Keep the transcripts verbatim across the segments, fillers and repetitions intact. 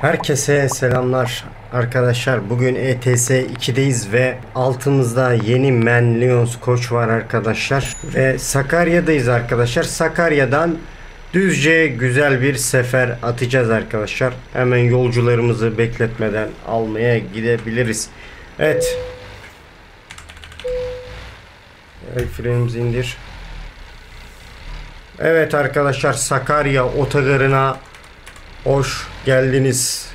Herkese selamlar arkadaşlar. Bugün E T S iki'deyiz ve altımızda yeni Man Lions Koç var arkadaşlar. Ve Sakarya'dayız arkadaşlar. Sakarya'dan Düzce güzel bir sefer atacağız arkadaşlar. Hemen yolcularımızı bekletmeden almaya gidebiliriz. Evet. El frenimizi indir. Evet arkadaşlar, Sakarya otogarına hoş geldiniz.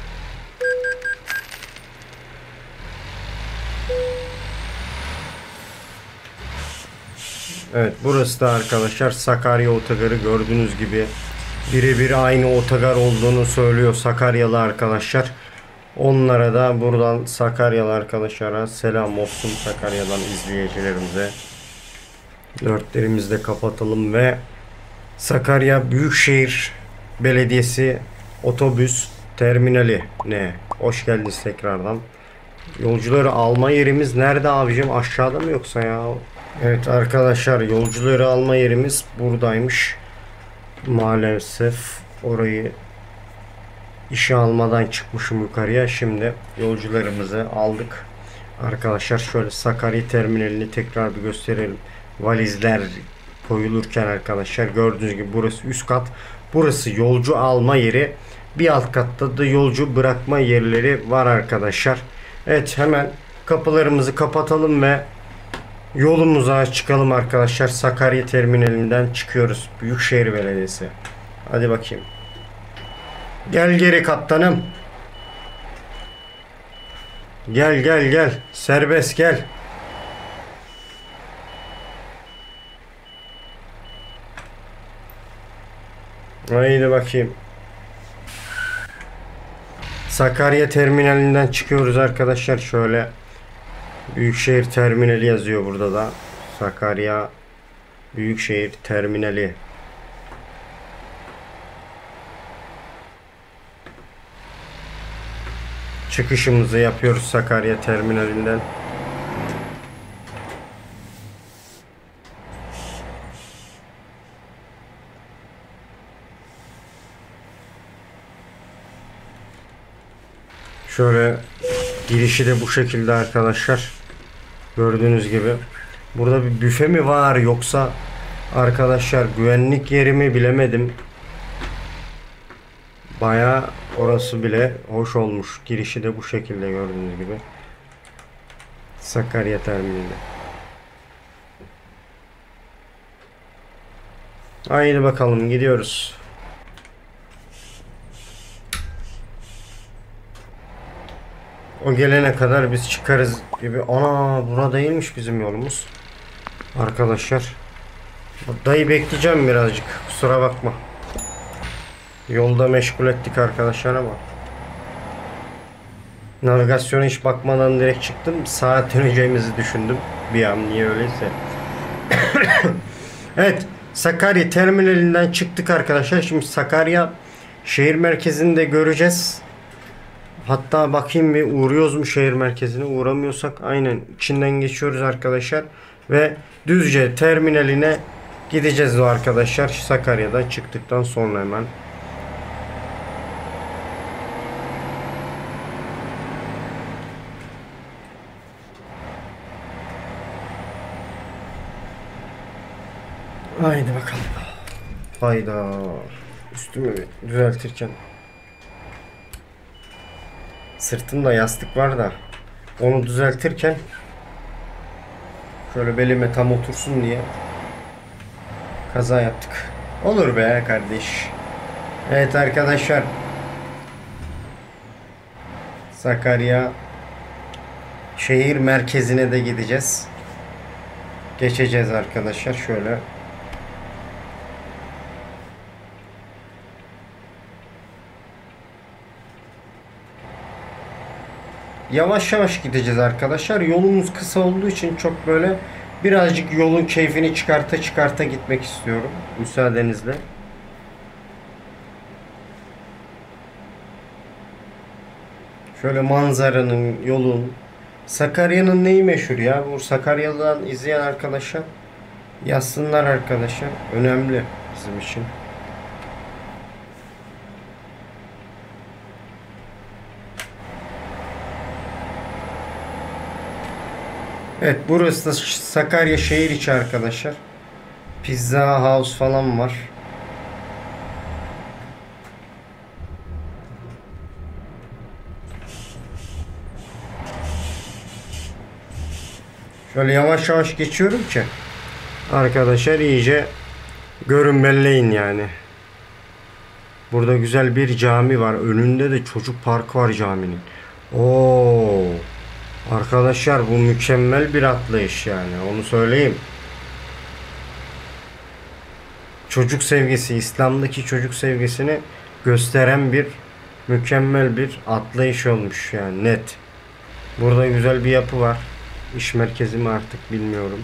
Evet, burası da arkadaşlar Sakarya otogarı. Gördüğünüz gibi birebir aynı otogar olduğunu söylüyor Sakaryalı arkadaşlar. Onlara da buradan Sakaryalı arkadaşlara selam olsun, Sakarya'dan izleyicilerimize. Dörtlerimizi de kapatalım ve Sakarya Büyükşehir Belediyesi otobüs terminali ne? Hoş geldiniz tekrardan. Yolcuları alma yerimiz nerede abicim? Aşağıda mı yoksa ya? Evet arkadaşlar, yolcuları alma yerimiz buradaymış. Maalesef orayı işe almadan çıkmışım yukarıya. Şimdi yolcularımızı aldık. Arkadaşlar şöyle Sakarya terminalini tekrar bir gösterelim. Valizler koyulurken arkadaşlar gördüğünüz gibi burası üst kat. Burası yolcu alma yeri. Bir alt katta da yolcu bırakma yerleri var arkadaşlar. Evet, hemen kapılarımızı kapatalım ve yolumuza çıkalım arkadaşlar. Sakarya terminalinden çıkıyoruz. Büyükşehir Belediyesi. Hadi bakayım. Gel geri kaptanım. Gel gel gel. Serbest gel. Haydi bakayım. Sakarya terminalinden çıkıyoruz arkadaşlar. Şöyle Büyükşehir Terminali yazıyor burada da. Sakarya Büyükşehir Terminali. Çıkışımızı yapıyoruz Sakarya Terminalinden. Şöyle girişi de bu şekilde arkadaşlar. Gördüğünüz gibi. Burada bir büfe mi var yoksa arkadaşlar güvenlik yeri mi bilemedim. Bayağı orası bile hoş olmuş. Girişi de bu şekilde gördüğünüz gibi. Sakarya Terminali. Haydi bakalım, gidiyoruz. O gelene kadar biz çıkarız gibi. Ana, bura değilmiş bizim yolumuz. Arkadaşlar. Dayı bekleyeceğim birazcık. Kusura bakma. Yolda meşgul ettik arkadaşlar ama. Navigasyona hiç bakmadan direkt çıktım. Saat döneceğimizi düşündüm. Bir an, niye öyleyse. Evet. Sakarya terminalinden çıktık arkadaşlar. Şimdi Sakarya şehir merkezini de göreceğiz. Hatta bakayım bir uğruyoruz mu şehir merkezine. Uğramıyorsak aynen içinden geçiyoruz arkadaşlar. Ve Düzce terminaline gideceğiz o arkadaşlar. Sakarya'da çıktıktan sonra hemen. Haydi bakalım. Hayda. Üstümü düzeltirken sırtımda yastık var da onu düzeltirken şöyle belime tam otursun diye kaza yaptık. Olur be kardeş. Evet arkadaşlar, Sakarya şehir merkezine de gideceğiz. Geçeceğiz arkadaşlar şöyle. Yavaş yavaş gideceğiz arkadaşlar. Yolumuz kısa olduğu için çok böyle birazcık yolun keyfini çıkarta çıkarta gitmek istiyorum. Müsaadenizle. Şöyle manzaranın, yolun. Sakarya'nın neyi meşhur ya? Bu Sakarya'dan izleyen arkadaşlar yazsınlar arkadaşlar. Önemli bizim için. Evet, burası da Sakarya şehir içi arkadaşlar. Pizza House falan var. Şöyle yavaş yavaş geçiyorum ki arkadaşlar iyice görün belleyin yani. Burada güzel bir cami var. Önünde de çocuk parkı var caminin. Oo. Arkadaşlar bu mükemmel bir atlayış yani. Onu söyleyeyim. Çocuk sevgisi, İslam'daki çocuk sevgisini gösteren bir mükemmel bir atlayış olmuş yani, net. Burada güzel bir yapı var. İş merkezi mi artık bilmiyorum.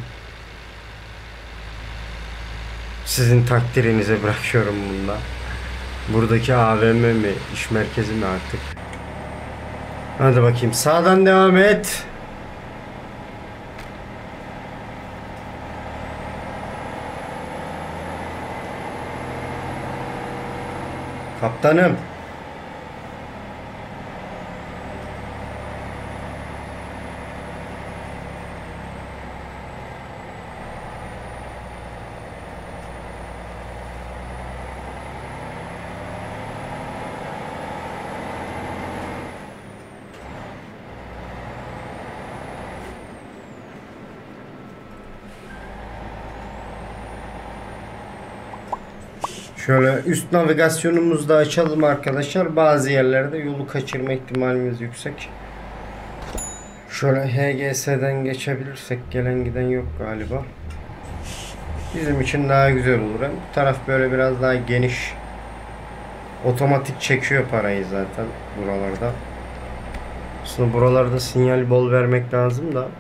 Sizin takdirinize bırakıyorum bunda. Buradaki A V M mi, iş merkezi mi artık? Hadi bakayım, sağdan devam et. Kaptanım. Şöyle üst navigasyonumuzu da açalım arkadaşlar. Bazı yerlerde yolu kaçırma ihtimalimiz yüksek. Şöyle H G S'den geçebilirsek, gelen giden yok galiba. Bizim için daha güzel olur. Bu taraf böyle biraz daha geniş. Otomatik çekiyor parayı zaten buralarda. Aslında buralarda sinyal bol vermek lazım da.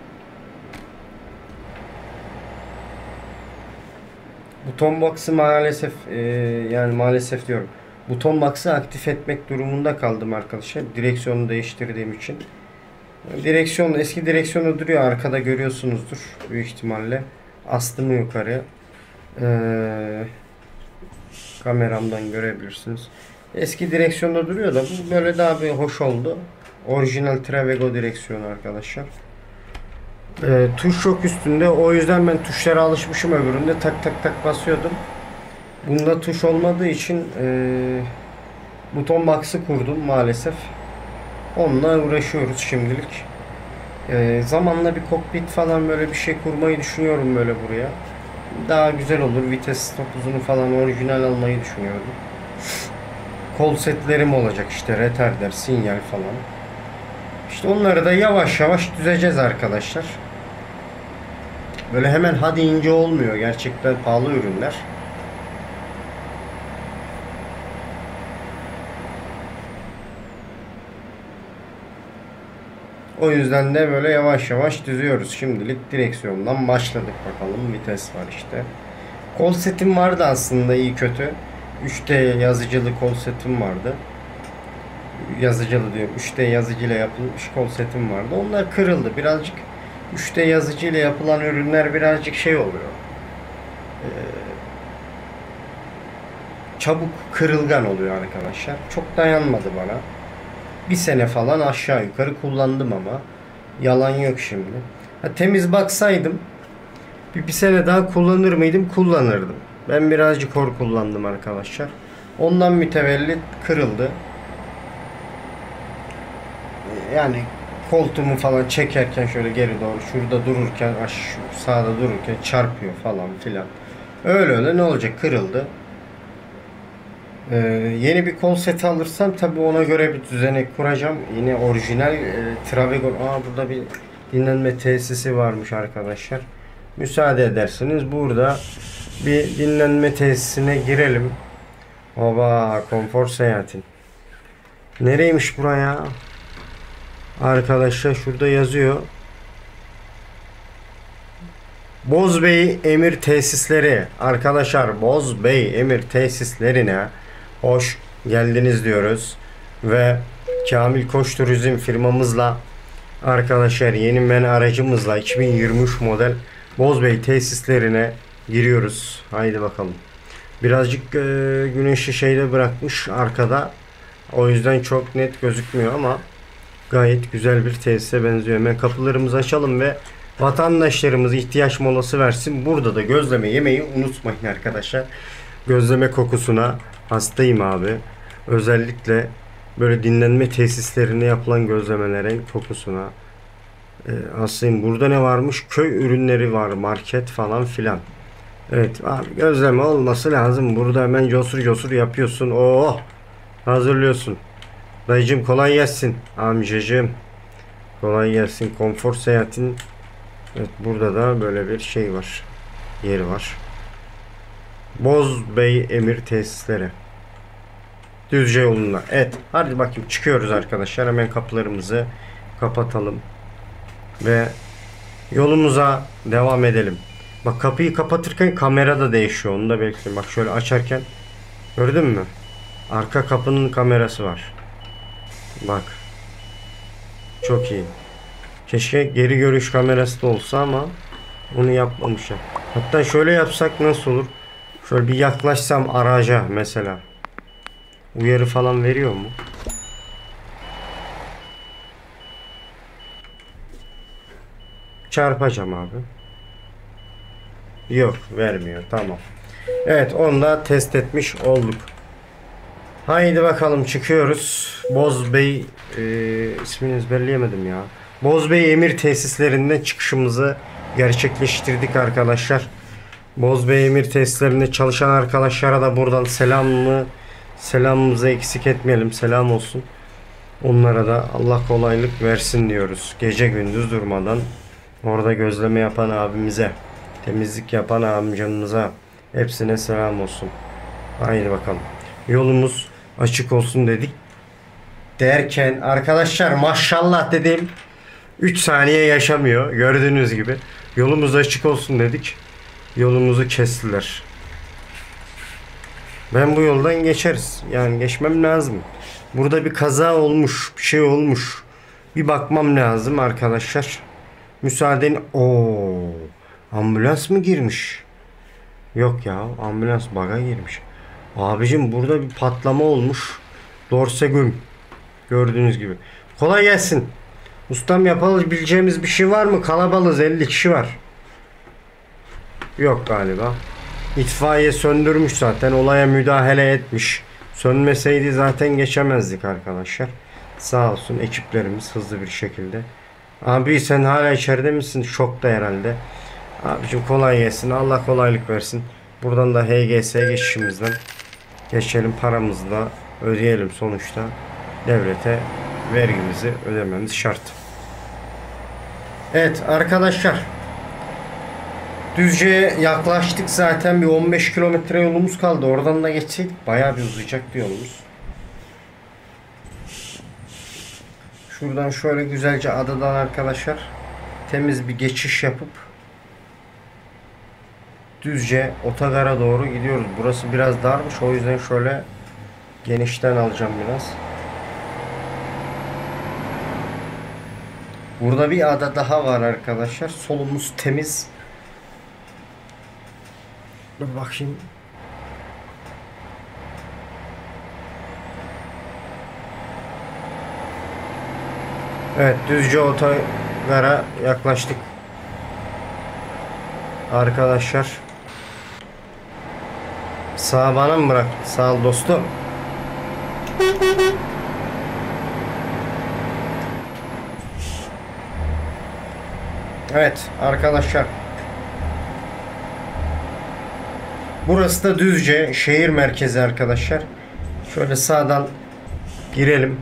Buton box'ı maalesef e, yani maalesef diyorum. Buton box'ı aktif etmek durumunda kaldım arkadaşlar. Direksiyonu değiştirdiğim için. Direksiyon, eski direksiyonu duruyor. Arkada görüyorsunuzdur büyük ihtimalle. Astım yukarı. Ee, kameramdan görebilirsiniz. Eski direksiyonda duruyor da bu böyle daha bir hoş oldu. Orijinal Travego direksiyonu arkadaşlar. Ee, tuş çok üstünde. O yüzden ben tuşlara alışmışım, öbüründe tak tak tak basıyordum. Bunda tuş olmadığı için e, buton box'ı kurdum maalesef. Onunla uğraşıyoruz şimdilik. E, zamanla bir kokpit falan böyle bir şey kurmayı düşünüyorum böyle buraya. Daha güzel olur. Vites stop hızını falan orijinal almayı düşünüyorum. Kol setlerim olacak işte, retarder, sinyal falan. İşte onları da yavaş yavaş düzeceğiz arkadaşlar. Böyle hemen hadi ince olmuyor. Gerçekten pahalı ürünler. O yüzden de böyle yavaş yavaş düzüyoruz. Şimdilik direksiyondan başladık bakalım. Vites var işte. Kol setim vardı aslında, iyi kötü. üç D yazıcılı kol setim vardı. Yazıcılı diyorum. üç D yazıcıyla yapılmış kol setim vardı. Onlar kırıldı. Birazcık üç D yazıcıyla yapılan ürünler birazcık şey oluyor. Ee, çabuk kırılgan oluyor arkadaşlar. Çok dayanmadı bana. Bir sene falan aşağı yukarı kullandım ama yalan yok şimdi. Ha, temiz baksaydım bir, bir sene daha kullanır mıydım? Kullanırdım. Ben birazcık hor kullandım arkadaşlar. Ondan mütevellit kırıldı. Yani koltuğumu falan çekerken şöyle geri doğru, şurada dururken, sağda dururken çarpıyor falan filan. Öyle öyle ne olacak, kırıldı. Ee, yeni bir kol seti alırsam tabi ona göre bir düzenek kuracağım. Yine orijinal e, Travego. Aa, burada bir dinlenme tesisi varmış arkadaşlar. Müsaade ederseniz burada bir dinlenme tesisine girelim. Oba, konfor seyahatin. Nereymiş buraya? Arkadaşlar şurada yazıyor. Bozbey Emir Tesisleri. Arkadaşlar Bozbey Emir Tesislerine hoş geldiniz diyoruz. Ve Kamil Koç Turizm firmamızla arkadaşlar yeni men aracımızla iki bin yirmi üç model Bozbey tesislerine giriyoruz. Haydi bakalım. Birazcık e, güneşi şeyde bırakmış arkada. O yüzden çok net gözükmüyor ama gayet güzel bir tesise benziyor. Hemen kapılarımızı açalım ve Vatandaşlarımız ihtiyaç molası versin. Burada da gözleme yemeyi unutmayın arkadaşlar. Gözleme kokusuna hastayım abi. Özellikle böyle dinlenme tesislerinde yapılan gözlemelerin kokusuna e, hastayım. Burada ne varmış? Köy ürünleri var, market falan filan. Evet abi, gözleme olması lazım. Burada hemen cosur cosur yapıyorsun. Oh, hazırlıyorsun. Dayıcım kolay gelsin. Amcacığım kolay gelsin. Konfor seyahatin. Evet, burada da böyle bir şey var. Yeri var. Bozbey Emir tesisleri. Düzce yolunda. Evet. Hadi bakayım çıkıyoruz arkadaşlar. Hemen kapılarımızı kapatalım. Ve yolumuza devam edelim. Bak, kapıyı kapatırken kamera da değişiyor. Onu da belki bak şöyle açarken gördün mü? Arka kapının kamerası var. Bak. Çok iyi. Keşke geri görüş kamerası da olsa ama onu yapmamışlar. Hatta şöyle yapsak nasıl olur? Şöyle bir yaklaşsam araca mesela. Uyarı falan veriyor mu? Çarpacağım abi. Yok, vermiyor. Tamam. Evet, onu da test etmiş olduk. Haydi bakalım çıkıyoruz. Bozbey e, ismini ezberleyemedim ya. Bozbey Emir tesislerinden çıkışımızı gerçekleştirdik arkadaşlar. Bozbey Emir tesislerinde çalışan arkadaşlara da buradan selamımı selamımızı eksik etmeyelim. Selam olsun. Onlara da Allah kolaylık versin diyoruz. Gece gündüz durmadan orada gözleme yapan abimize, temizlik yapan amcamıza hepsine selam olsun. Haydi bakalım. Yolumuz açık olsun dedik. Derken arkadaşlar maşallah dedim. üç saniye yaşamıyor. Gördüğünüz gibi. Yolumuz açık olsun dedik. Yolumuzu kestiler. Ben bu yoldan geçeriz. Yani geçmem lazım. Burada bir kaza olmuş. Bir şey olmuş. Bir bakmam lazım arkadaşlar. Müsaaden. Oo, ambulans mı girmiş? Yok ya, ambulans baga girmiş. Abicim burada bir patlama olmuş. Dorsegüm. Gördüğünüz gibi. Kolay gelsin. Ustam, yapabileceğimiz bir şey var mı? Kalabalığız, elli kişi var. Yok galiba. İtfaiye söndürmüş zaten. Olaya müdahale etmiş. Sönmeseydi zaten geçemezdik arkadaşlar. Sağ olsun ekiplerimiz hızlı bir şekilde. Abi sen hala içeride misin? Şokta herhalde. Abicim kolay gelsin. Allah kolaylık versin. Buradan da H G S geçişimizden geçelim. Paramızı da ödeyelim sonuçta. Devlete vergimizi ödememiz şart. Evet arkadaşlar. Düzce'ye yaklaştık zaten, bir on beş kilometre yolumuz kaldı. Oradan da geçseydik bayağı bir uzayacaktı yolumuz. Şuradan şöyle güzelce adadan arkadaşlar temiz bir geçiş yapıp Düzce otogara doğru gidiyoruz. Burası biraz darmış, o yüzden şöyle genişten alacağım biraz. Burada bir ada daha var arkadaşlar. Solumuz temiz. Dur bakayım. Evet, Düzce otogara yaklaştık. Arkadaşlar. Sağ bana mı bırak? Sağ ol dostum. Evet arkadaşlar. Burası da Düzce şehir merkezi arkadaşlar. Şöyle sağdan girelim.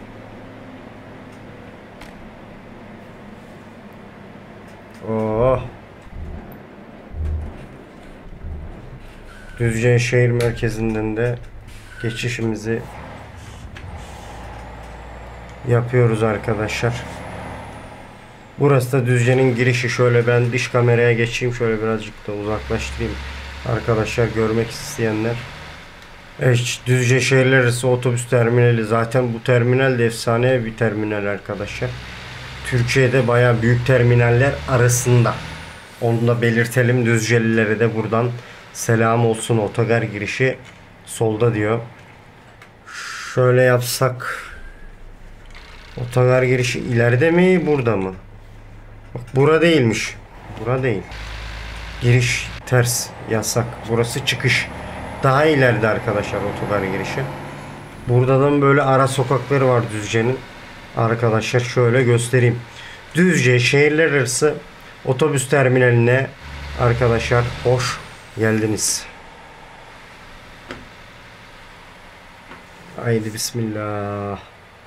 Oh. Düzce şehir merkezinden de geçişimizi yapıyoruz arkadaşlar. Burası da Düzce'nin girişi. Şöyle ben dış kameraya geçeyim. Şöyle birazcık da uzaklaştırayım. Arkadaşlar görmek isteyenler. Evet, Düzce şehirler arası otobüs terminali. Zaten bu terminal de efsane bir terminal arkadaşlar. Türkiye'de bayağı büyük terminaller arasında. Onu da belirtelim. Düzcelilere de buradan selam olsun. Otogar girişi solda diyor. Şöyle yapsak. Otogar girişi ileride mi, burada mı? Bak, bura değilmiş. Bura değil. Giriş ters, yasak. Burası çıkış. Daha ileride arkadaşlar otogar girişi. Buradan böyle ara sokakları var Düzce'nin. Arkadaşlar şöyle göstereyim. Düzce şehirler arası otobüs terminaline arkadaşlar hoş geldiniz. Haydi bismillah.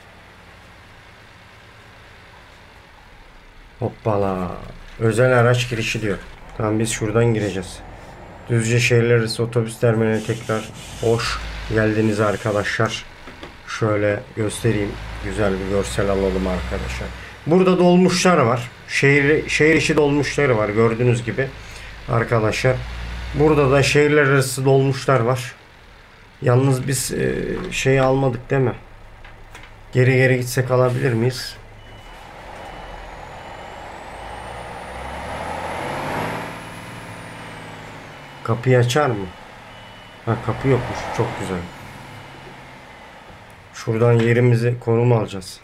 Hoppala. Özel araç girişi diyor. Tamam, biz şuradan gireceğiz. Düzce şehirler arası otobüs terminaline tekrar hoş geldiniz arkadaşlar. Şöyle göstereyim. Güzel bir görsel alalım arkadaşlar. Burada dolmuşlar var. Şehir, şehir içi dolmuşları var gördüğünüz gibi. Arkadaşlar. Burada da şehirler arası dolmuşlar var. Yalnız biz e, şeyi almadık değil mi? Geri geri gitsek alabilir miyiz? Kapıyı açar mı? Ha, kapı yokmuş. Çok güzel. Şuradan yerimizi, konum alacağız.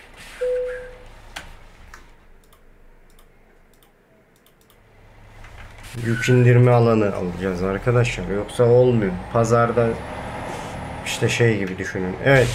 Yük indirme alanı alacağız arkadaşlar. Yoksa olmuyor. Pazarda işte şey gibi düşünün. Evet.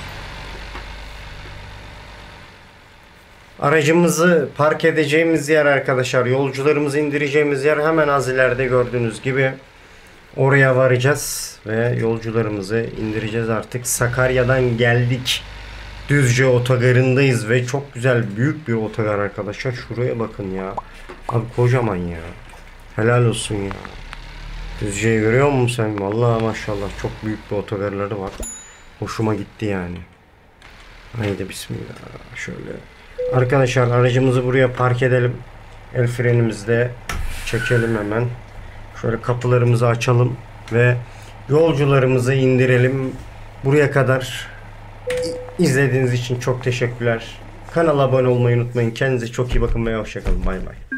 Aracımızı park edeceğimiz yer arkadaşlar. Yolcularımızı indireceğimiz yer hemen az ileride gördüğünüz gibi. Oraya varacağız ve yolcularımızı indireceğiz artık. Sakarya'dan geldik. Düzce otogarındayız ve çok güzel büyük bir otogar arkadaşlar. Şuraya bakın ya. Abi kocaman ya. Helal olsun ya. Düzce'yi görüyor musun sen? Vallahi maşallah çok büyük bir otogarları var. Hoşuma gitti yani. Haydi bismillah. Şöyle. Arkadaşlar aracımızı buraya park edelim. El frenimizle çekelim hemen. Şöyle kapılarımızı açalım ve yolcularımızı indirelim. Buraya kadar izlediğiniz için çok teşekkürler. Kanala abone olmayı unutmayın. Kendinize çok iyi bakın ve hoşça kalın. Bay bay.